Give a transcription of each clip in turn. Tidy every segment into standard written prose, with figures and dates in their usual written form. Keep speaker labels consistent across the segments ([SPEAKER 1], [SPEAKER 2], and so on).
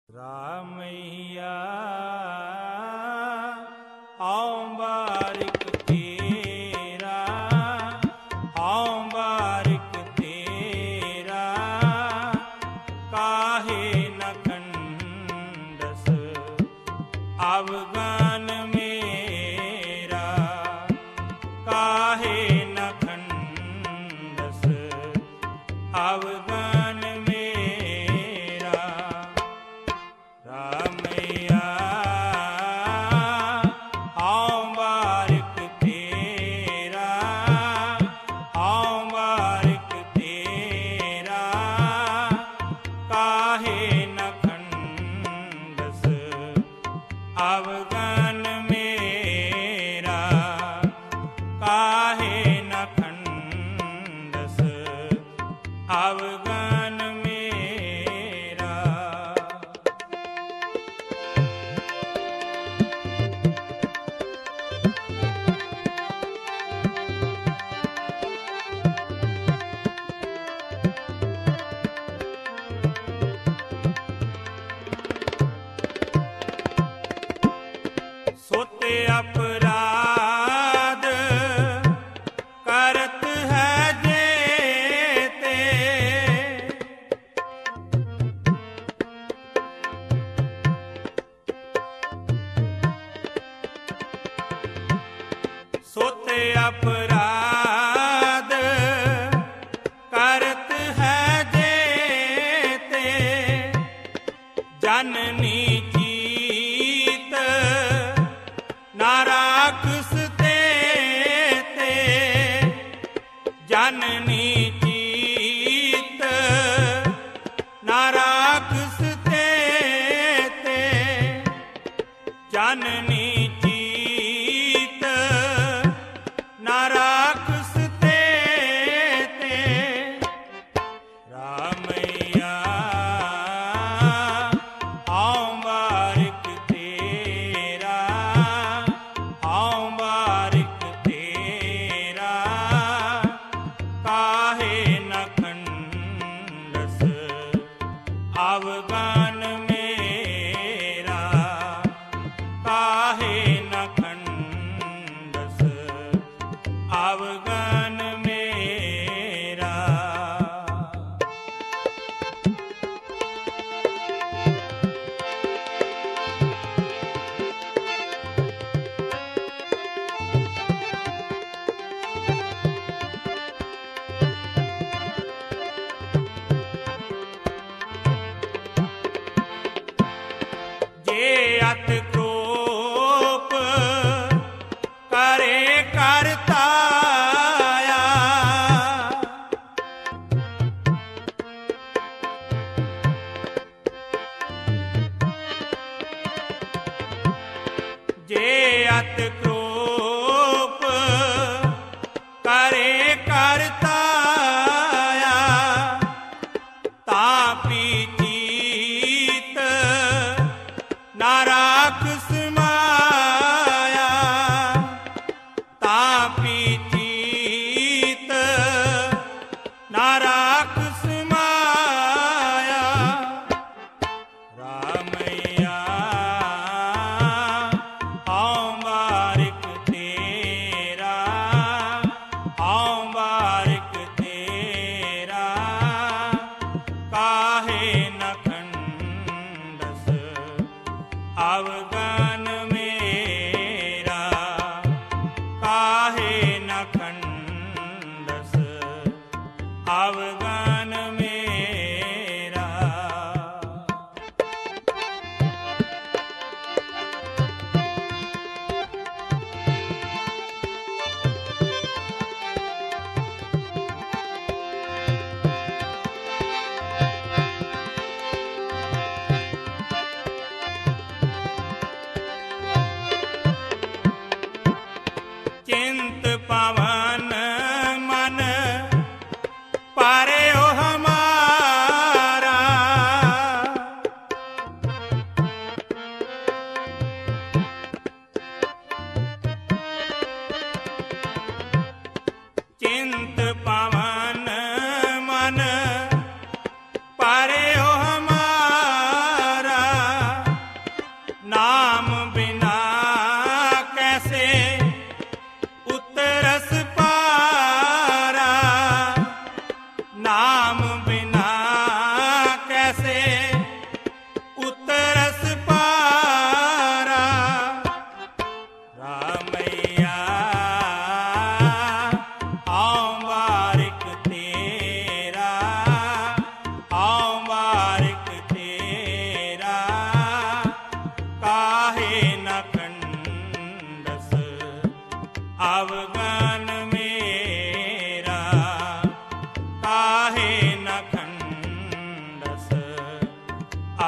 [SPEAKER 1] रामैया आओ बारिक तेरा, आओ बारिक तेरा, काहे न खंडस अवगान मेरा, काहे न खंडस अवगान मेरा। रामैया आओ बारिक तेरा, आओ बारिक तेरा, काहे न खंडस अवगान मेरा, काहे न खंडस अवगान मेरा। सोते अपराध करत है जेते, सोते अपराध करत है जेते, जननी जीत ना राखस तेते, जननी जीत ना राखस तेते, जननी जीत ना राखस तेते। रामैया आओ बारिक तेरा, आओ बारिक तेरा, काहे न खंडस अवगान मेरा, काहे न खंडस अवगान मेरा। जे अत क्रोप करे करताया, जे अत क्रोप करे करताया, तापी जीत ना राखस माया, तापी जीत ना राखस माया। रामैया आओ बारिक तेरा, आओ बारिक तेरा, काहे न खंडस अवगान मेरा, काहे न खंडस अवगान मेरा। चिंत पवन मन पारे ओ हमारा, चिंत पवन मन पारे ओ हमारा,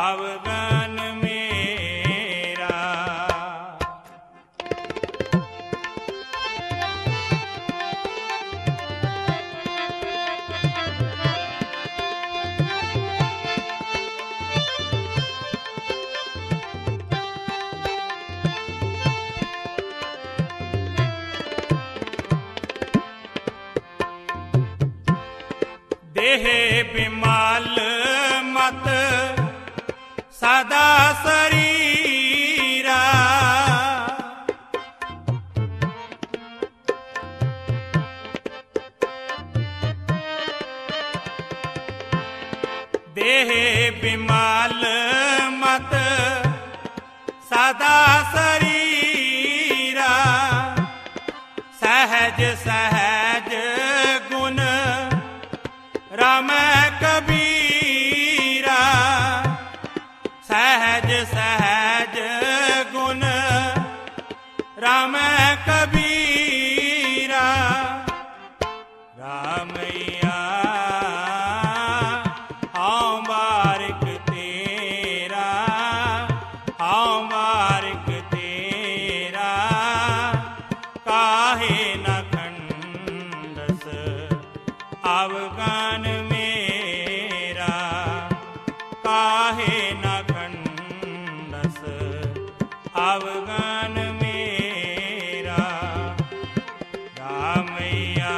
[SPEAKER 1] अवगन मेरा। देह बिमाल मत सदा शरीरा, देह बिमाल मत सदा शरीरा, सहज सहज गुण रमै कबीरा, सहज सहज गुण रमै कबीरा। रामैया हाँ बारिक तेरा, हाँ बारिक तेरा, काहे न खंडस अवगन मेरा, काहे न खंडस अवगन मेरा। रामैया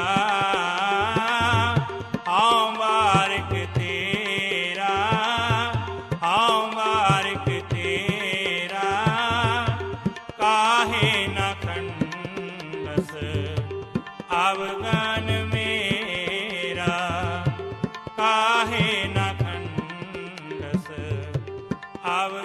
[SPEAKER 1] हाँ बारिक तेरा, हाँ बारिक तेरा, काहे न खंडस अवगन मेरा, काहे न खंडस अवगन